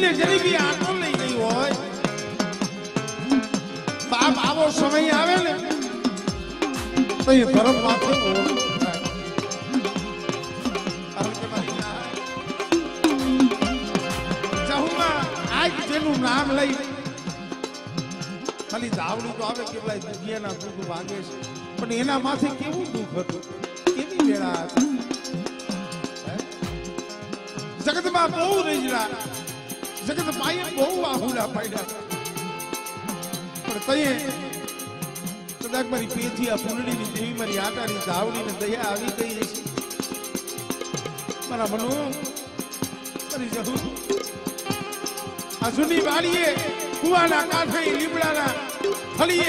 ને જરી બી આટો લઈ ગઈ હોય બાપ આવો સમય આવે ને તો એ ધર્મ માથે જેનું નામ લઈ ખાલી ધાવડી તો આવે કેટલાય દુનિયાના દુઃખ ભાગે છે પણ એના માથે કેવું દુઃખ હતું કેવી વેળા હતી જગતમાં બહુ રજડા જગત પાયે બહુ આહુડા પાડ્યા પણ તયે કદાચ મારી પેથી આ પુંડળીની દેવી મારી આટાની ધાવડીને દયા આવી ગઈ છે મારા મનો કરી જવું આ જૂની વાડીએ કુવાના કાંઠે લીમડાના ફળીએ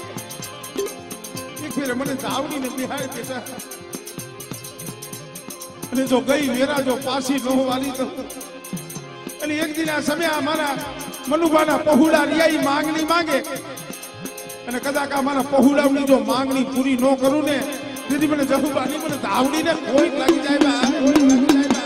એક ફેર મને ધાવડીને બિહાડ દેતા અને જો ગઈ વેરા જો પાછી ન વાલી તો અને એક દિન આ સમય અમારા મનુભાના પહુડા રિયાઈ માંગણી માંગે અને કદાચ અમારા પહુડાની જો માંગણી પૂરી ન કરું ને તેથી મને જહુબાની મને ધાવડીને કોઈ લાગી જાય બા કોઈ લાગી જાય બા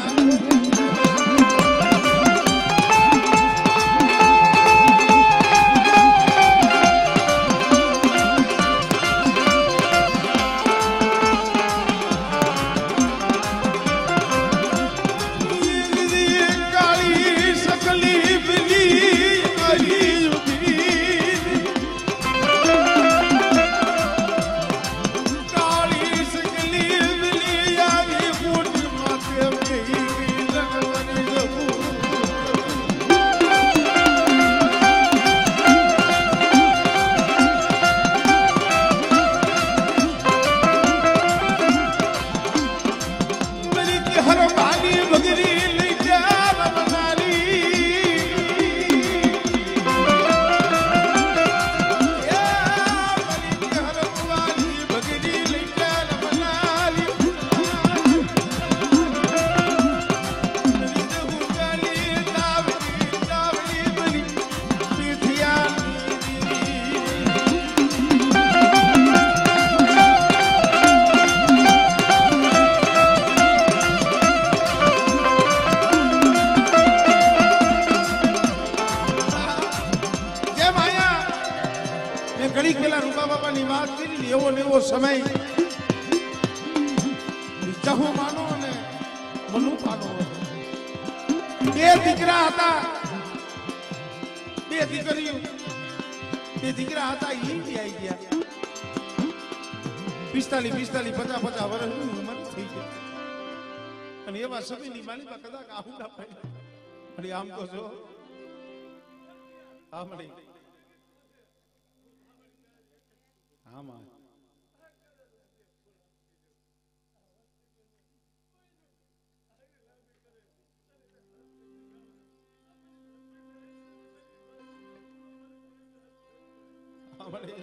આમ તો જો આમડી આમાં આમડી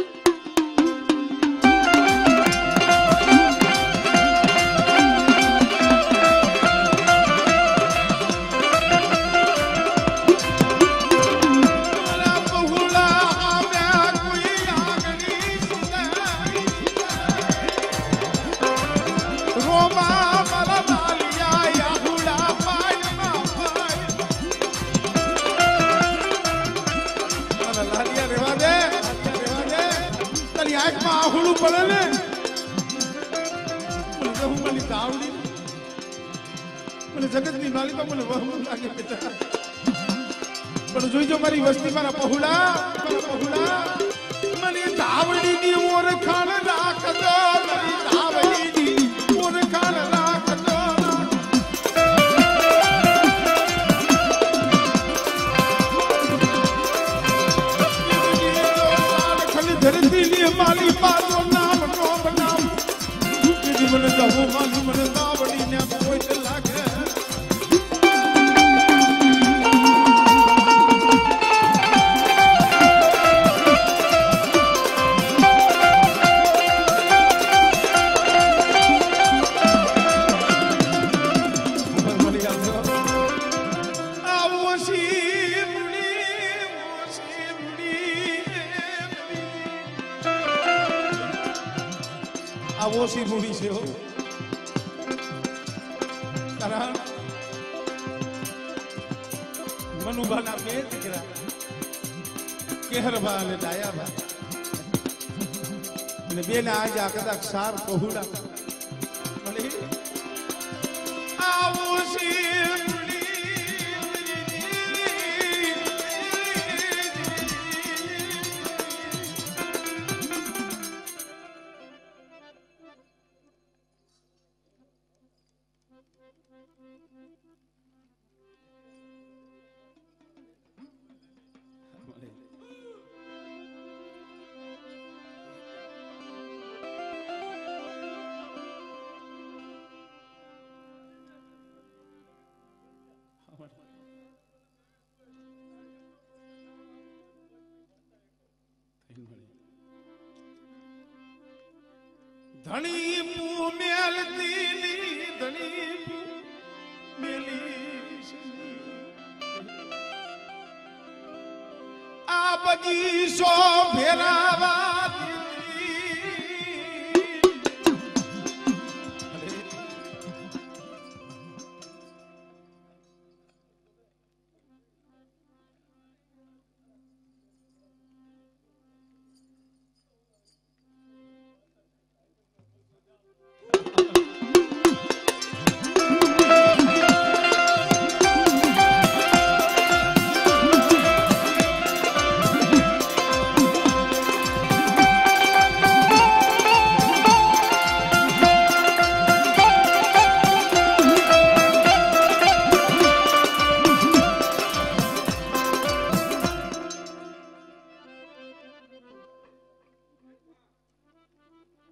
જગતની માલિકા મને વહુ લાગે બેટા પણ જોઈજો મારી વસ્તી મારા પહુડા મને ધાવડીની ઓળખાણ રાખજો મારી ધાવડીની ઓળખાણ રાખજો ખલી ધરતીની માલી પાછો નામ નો બનાવ મને જવું માલું મને ધાવડીને કોઈ લાગે ઓછી મૂડી છે કારણ મનુભાના બે દીકરા કેહરભા અને ડાયાભા અને બેના આજે આ કદાચ સાર પહોળા મળે આવું ધણી પુ મેલતી ધણી મેલી આ બગીચો ફેરાવા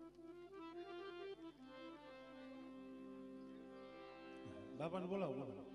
બાપાને બોલાવો